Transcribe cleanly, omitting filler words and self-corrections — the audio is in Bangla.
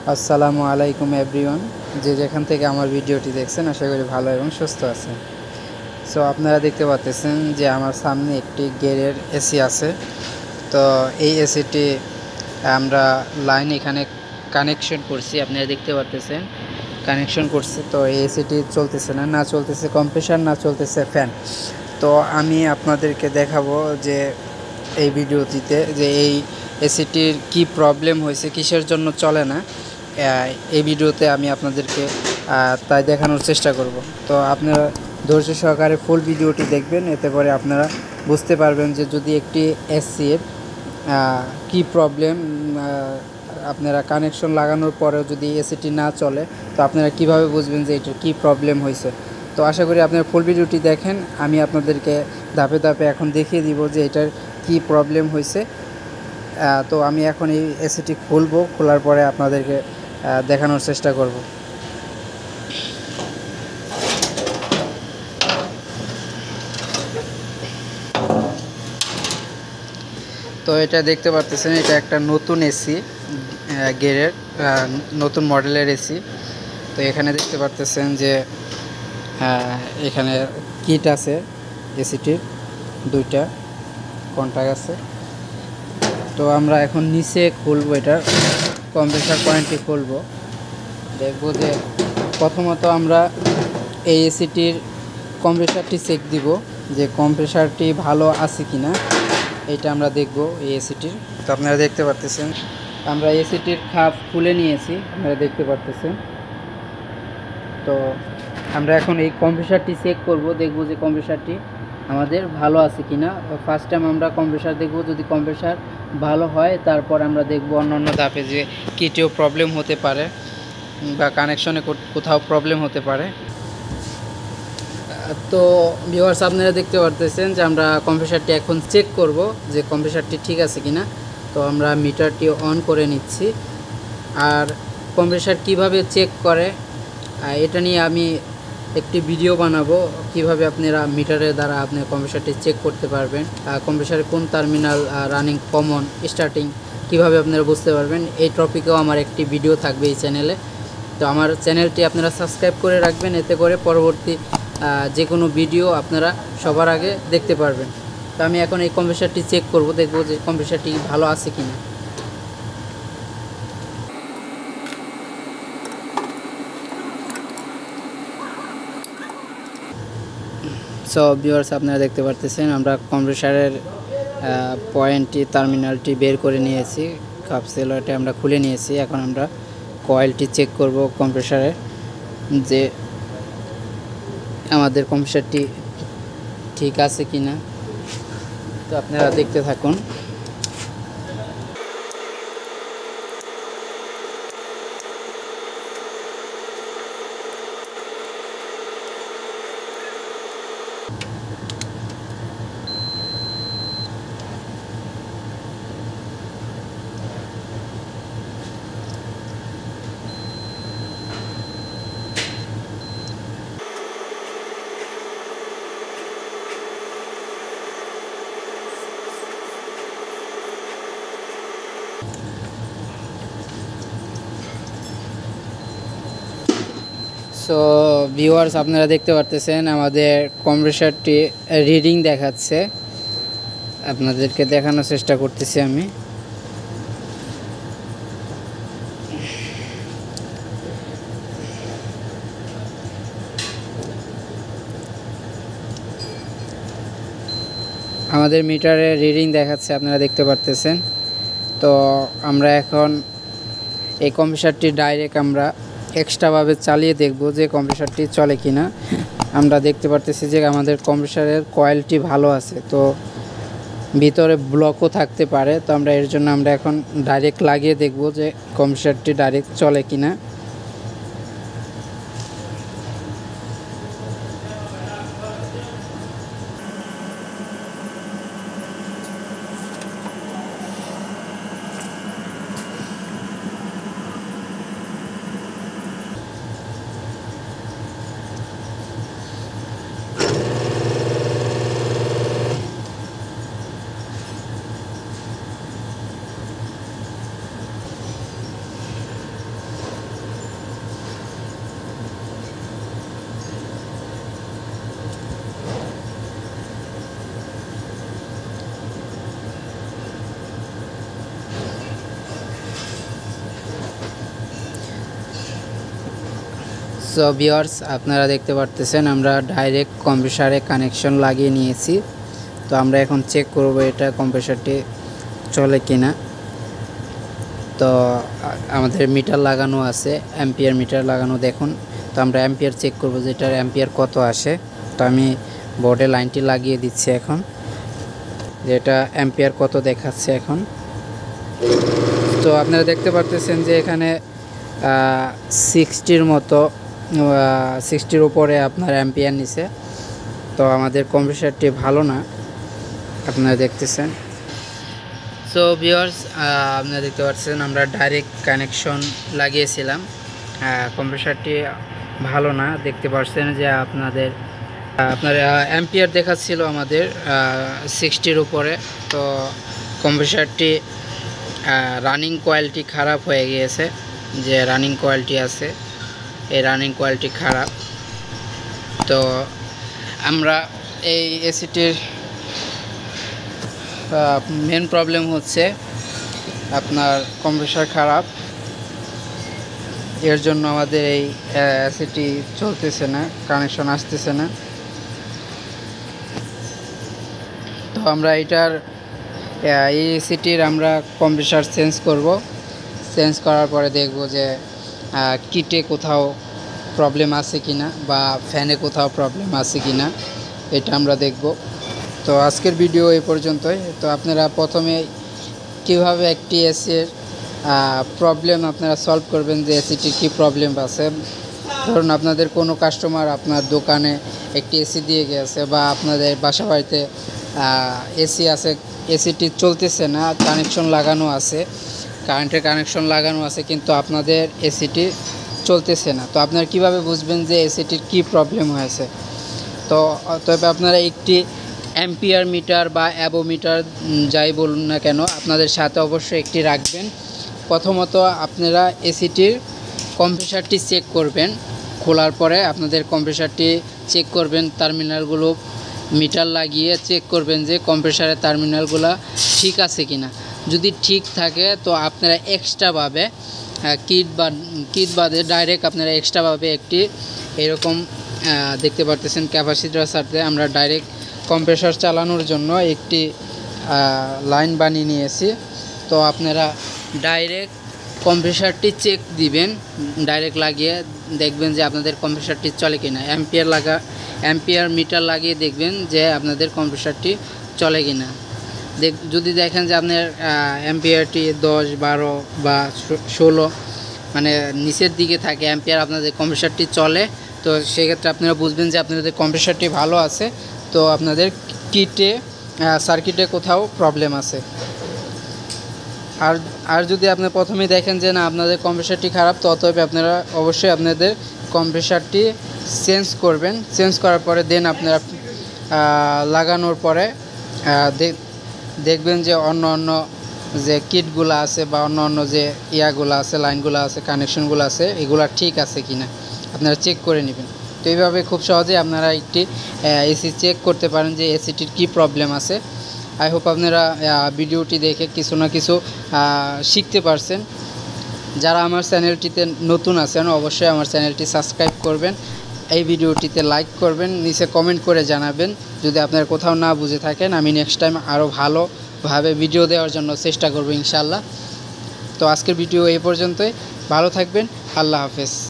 আসসালামু আলাইকুম এভরিওয়ান, যে যেখান থেকে আমার ভিডিওটি দেখছেন আশা করি ভালো এবং সুস্থ আছেন। সো আপনারা দেখতে পাচ্ছেন যে আমার সামনে একটি গেরের এসি আছে। তো এই এসিটি আমরা লাইন এখানে কানেকশন করছি, আপনারা দেখতে পাচ্ছেন কানেকশন করছি। তো এই এসিটি চলতেছে না চলতেছে কম্প্রেসার, না চলতেছে ফ্যান। তো আমি আপনাদেরকে দেখাবো যে এই ভিডিওটিতে যে এই এসিটির কি প্রবলেম হয়েছে, কিসের জন্য চলে না, এই ভিডিওতে আমি আপনাদেরকে তাই দেখানোর চেষ্টা করব। তো আপনারা ধৈর্য সহকারে ফুল ভিডিওটি দেখবেন, এতে করে আপনারা বুঝতে পারবেন যে যদি একটি এসির কি প্রবলেম, আপনারা কানেকশন লাগানোর পরেও যদি এসিটি না চলে তো আপনারা কিভাবে বুঝবেন যে এটার কী প্রবলেম হয়েছে। তো আশা করি আপনারা ফুল ভিডিওটি দেখেন, আমি আপনাদেরকে ধাপে ধাপে এখন দেখিয়ে দিব যে এটার কি প্রবলেম হয়েছে। তো আমি এখন এই এসিটি খুলবো, খোলার পরে আপনাদেরকে দেখানোর চেষ্টা করব। তো এটা দেখতে পাচ্ছেন, এটা একটা নতুন এসি, গেরের নতুন মডেলের এসি। তো এখানে দেখতে পাচ্ছেন যে এখানে কিট আছে, এসিটির দুইটা কন্টাক্ট আছে। তো আমরা এখন নিচে খুলবো, এটার কম্প্রেসার পয়েন্টটি খুলবো, দেখবো যে প্রথমত আমরা এই এসিটির কম্প্রেসারটি চেক দিব যে কম্প্রেসারটি ভালো আছে কিনা, এটা আমরা দেখব এই এসিটির। তো আপনারা দেখতে পাচ্ছেন আমরা এসিটির খাপ খুলে নিয়েছি, আপনারা দেখতে পাচ্ছেন। তো আমরা এখন এই কম্প্রেসারটি চেক করব, দেখব যে কম্প্রেসারটি আমাদের ভালো আছে কিনা। ফার্স্ট টাইম আমরা কম্প্রেসার দেখব, যদি কম্প্রেসার ভালো হয় তারপর আমরা দেখব অন্য ধাপে যে কিটেও প্রবলেম হতে পারে বা কানেকশনে কোথাও প্রবলেম হতে পারে। তো ভিউয়ার্স, আপনারা দেখতে পারতেছেন যে আমরা কম্প্রেসারটি এখন চেক করব যে কম্প্রেসারটি ঠিক আছে কিনা। তো আমরা মিটারটি অন করে নিচ্ছি। আর কম্প্রেসার কিভাবে চেক করে এটা নিয়ে আমি একটি ভিডিও বানাবো, কিভাবে আপনারা মিটারের দ্বারা আপনি কম্প্রেসারটি চেক করতে পারবেন, কম্প্রেসারের কোন টার্মিনাল রানিং, কমন, স্টার্টিং কিভাবে আপনারা বুঝতে পারবেন। এই টপিকেও আমার একটি ভিডিও থাকবে এই চ্যানেলে। তো আমার চ্যানেলটি আপনারা সাবস্ক্রাইব করে রাখবেন, এতে করে পরবর্তী যে কোনো ভিডিও আপনারা সবার আগে দেখতে পারবেন। তো আমি এখন এই কম্প্রেসারটি চেক করব, দেখব যে কম্প্রেসারটি ভালো আছে কিনা। সো ভিউয়ার্স, আপনারা দেখতে পারতেছেন আমরা কম্প্রেসারের পয়েন্টটি, টার্মিনালটি বের করে নিয়েছি, কাপ সেলরটি আমরা খুলে নিয়েছি। এখন আমরা কয়েলটি চেক করব কম্প্রেসারের, যে আমাদের কম্প্রেসারটি ঠিক আছে কিনা। তো আপনারা দেখতে থাকুন। সো ভিউয়ার্স, আপনারা দেখতে পারতেছেন আমাদের কম্প্রেসারটি রিডিং দেখাচ্ছে, আপনাদেরকে দেখানোর চেষ্টা করতেছি আমি। আমাদের মিটারে রিডিং দেখাচ্ছে, আপনারা দেখতে পারতেছেন। তো আমরা এখন এই কম্প্রেসারটি ডাইরেক্ট আমরা এক্সট্রাভাবে চালিয়ে দেখব যে কম্প্রেসারটি চলে কিনা। আমরা দেখতে পারতেছি যে আমাদের কম্প্রেসারের কয়েলটি ভালো আছে, তো ভিতরে ব্লকও থাকতে পারে। তো আমরা এর জন্য আমরা এখন ডাইরেক্ট লাগিয়ে দেখব যে কম্প্রেসারটি ডাইরেক্ট চলে কিনা। সো ভিউয়ার্স, আপনারা দেখতে পারতেছেন আমরা ডাইরেক্ট কম্প্রেসারে কানেকশন লাগিয়ে নিয়েছি। তো আমরা এখন চেক করব এটা কম্প্রেসারটি চলে কিনা। তো আমাদের মিটার লাগানো আছে, অ্যাম্পিয়ার মিটার লাগানো, দেখুন। তো আমরা অ্যাম্পিয়ার চেক করব যে এটার অ্যাম্পিয়ার কত আসে। তো আমি বোর্ডে লাইনটি লাগিয়ে দিচ্ছি এখন, যেটা অ্যাম্পিয়ার কত দেখাচ্ছে এখন। তো আপনারা দেখতে পারতেছেন যে এখানে 60-র মতো, 60-র উপরে আপনার অ্যাম্পিয়ার নিছে। তো আমাদের কম্প্রেসারটি ভালো না, আপনারা দেখতেছেন। সো ভিউয়ার্স, আপনারা দেখতে পাচ্ছেন আমরা ডাইরেক্ট কানেকশন লাগিয়েছিলাম, কম্প্রেসারটি ভালো না। দেখতে পাচ্ছেন যে আপনার অ্যাম্পিয়ার দেখাচ্ছিল আমাদের 60-র উপরে। তো কম্প্রেসারটি রানিং কোয়ালিটি খারাপ হয়ে গিয়েছে, যে রানিং কোয়ালিটি আছে এই রানিং কোয়ালিটি খারাপ। তো আমরা এই এসিটির মেন প্রবলেম হচ্ছে আপনার কম্প্রেসার খারাপ, এর জন্য আমাদের এই এসিটি চলতেছে না, কানেকশন আসতেছে না। তো আমরা এটার এই এসিটির আমরা কম্প্রেসার চেঞ্জ করব। চেঞ্জ করার পরে দেখব যে কিটে কোথাও প্রবলেম আছে কিনা বা ফ্যানে কোথাও প্রবলেম আছে কিনা, এটা আমরা দেখব। তো আজকের ভিডিও এই পর্যন্তই। তো আপনারা প্রথমে কিভাবে একটি এসির প্রবলেম আপনারা সলভ করবেন, যে এসিটির কী প্রবলেম আছে। ধরুন আপনাদের কোনো কাস্টমার আপনার দোকানে একটি এসি দিয়ে গেছে, বা আপনাদের বাসা বাড়িতে এসি আছে, এসিটি চলতেছে না, কানেকশন লাগানো আছে, কারেন্টের কানেকশন লাগানো আছে, কিন্তু আপনাদের এসিটি চলতেছে না। তো আপনারা কিভাবে বুঝবেন যে এসিটির কী প্রবলেম হয়েছে? তো তবে আপনারা একটি অ্যাম্পিয়ার মিটার বা অ্যাবোমিটার যাই বলুন না কেন, আপনাদের সাথে অবশ্যই একটি রাখবেন। প্রথমত আপনারা এসিটির কম্প্রেসারটি চেক করবেন, খোলার পরে আপনাদের কম্প্রেসারটি চেক করবেন, টার্মিনালগুলো মিটার লাগিয়ে চেক করবেন যে কম্প্রেসারের টার্মিনালগুলো ঠিক আছে কিনা। যদি ঠিক থাকে তো আপনারা এক্সট্রাভাবে কিট বাদে ডাইরেক্ট আপনারা এক্সট্রাভাবে একটি এরকম দেখতে পারতেছেন ক্যাপাসিটরের সাথে আমরা ডাইরেক্ট কম্প্রেসার চালানোর জন্য একটি লাইন বানিয়ে নিয়েছি। তো আপনারা ডাইরেক্ট কম্প্রেসারটি চেক দিবেন, ডাইরেক্ট লাগিয়ে দেখবেন যে আপনাদের কম্প্রেসারটি চলে কিনা। অ্যাম্পিয়ার মিটার লাগিয়ে দেখবেন যে আপনাদের কম্প্রেসারটি চলে কিনা। যদি দেখেন যে আপনার অ্যাম্পিয়ারটি 10, 12 বা 16 মানে নিচের দিকে থাকে অ্যাম্পিয়ার, আপনাদের কম্প্রেসারটি চলে, তো সেক্ষেত্রে আপনারা বুঝবেন যে আপনাদের কম্প্রেসারটি ভালো আছে। তো আপনাদের সার্কিটে কোথাও প্রবলেম আছে। আর যদি আপনি প্রথমেই দেখেন যে না আপনাদের কম্প্রেসারটি খারাপ, তো অতএব আপনারা অবশ্যই আপনাদের কম্প্রেসারটি চেঞ্জ করবেন। চেঞ্জ করার পরে দেন আপনারা লাগানোর পরে দেখবেন যে অন্য যে কিটগুলো আছে বা অন্য যে ইয়াগুলো আছে, লাইনগুলো আছে, কানেকশনগুলো আছে, এগুলো ঠিক আছে কিনা আপনারা চেক করে নেবেন। তো এইভাবে খুব সহজে আপনারা একটি এসি চেক করতে পারেন যে এসিটির কী প্রবলেম আছে। আই হোপ আপনারা ভিডিওটি দেখে কিছু না কিছু শিখতে পারছেন। যারা আমার চ্যানেলটিতে নতুন আছেন অবশ্যই আমার চ্যানেলটি সাবস্ক্রাইব করবেন, এই ভিডিওটিতে লাইক করবেন, নিচে কমেন্ট করে জানাবেন যদি আপনারা কোথাও না বুঝে থাকেন। আমি নেক্সট টাইম আরও ভালোভাবে ভিডিও দেওয়ার জন্য চেষ্টা করব ইনশাআল্লাহ। তো আজকের ভিডিও এই পর্যন্তই, ভালো থাকবেন, আল্লাহ হাফেজ।